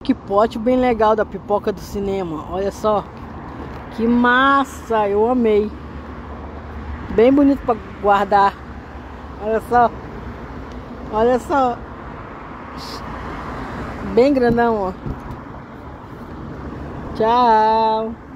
que pote bem legal da pipoca do cinema. Olha só. Que massa, eu amei. Bem bonito para guardar. Olha só. Olha só. Bem grandão, ó. Tchau.